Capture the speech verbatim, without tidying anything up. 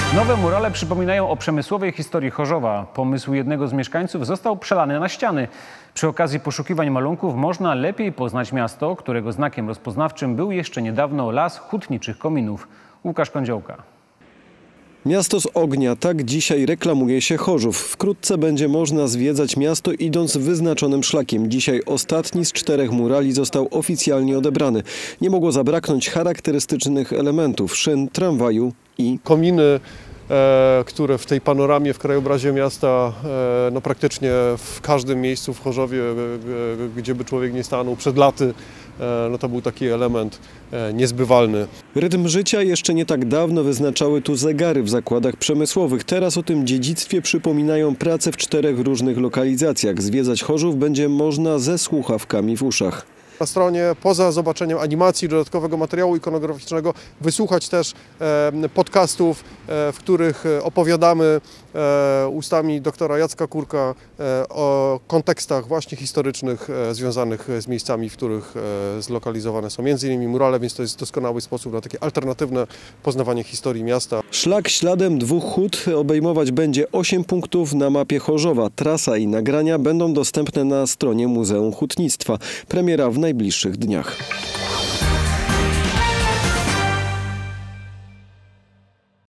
Nowe murale przypominają o przemysłowej historii Chorzowa. Pomysł jednego z mieszkańców został przelany na ściany. Przy okazji poszukiwań malunków można lepiej poznać miasto, którego znakiem rozpoznawczym był jeszcze niedawno las hutniczych kominów. Łukasz Kądziołka. Miasto z ognia, tak dzisiaj reklamuje się Chorzów. Wkrótce będzie można zwiedzać miasto idąc wyznaczonym szlakiem. Dzisiaj ostatni z czterech murali został oficjalnie odebrany. Nie mogło zabraknąć charakterystycznych elementów: szyn, tramwaju i kominy, e, które w tej panoramie, w krajobrazie miasta, e, no praktycznie w każdym miejscu w Chorzowie, e, e, gdzie by człowiek nie stanął przed laty, e, no to był taki element e, niezbywalny. Rytm życia jeszcze nie tak dawno wyznaczały tu zegary w zakładach przemysłowych. Teraz o tym dziedzictwie przypominają prace w czterech różnych lokalizacjach. Zwiedzać Chorzów będzie można ze słuchawkami w uszach. Na stronie, poza zobaczeniem animacji, dodatkowego materiału ikonograficznego, wysłuchać też e, podcastów, e, w których opowiadamy e, ustami doktora Jacka Kurka e, o kontekstach właśnie historycznych e, związanych z miejscami, w których e, zlokalizowane są między innymi murale, więc to jest doskonały sposób na takie alternatywne poznawanie historii miasta. Szlak śladem dwóch hut obejmować będzie osiem punktów na mapie Chorzowa. Trasa i nagrania będą dostępne na stronie Muzeum Hutnictwa. Premiera w najbliższych dniach.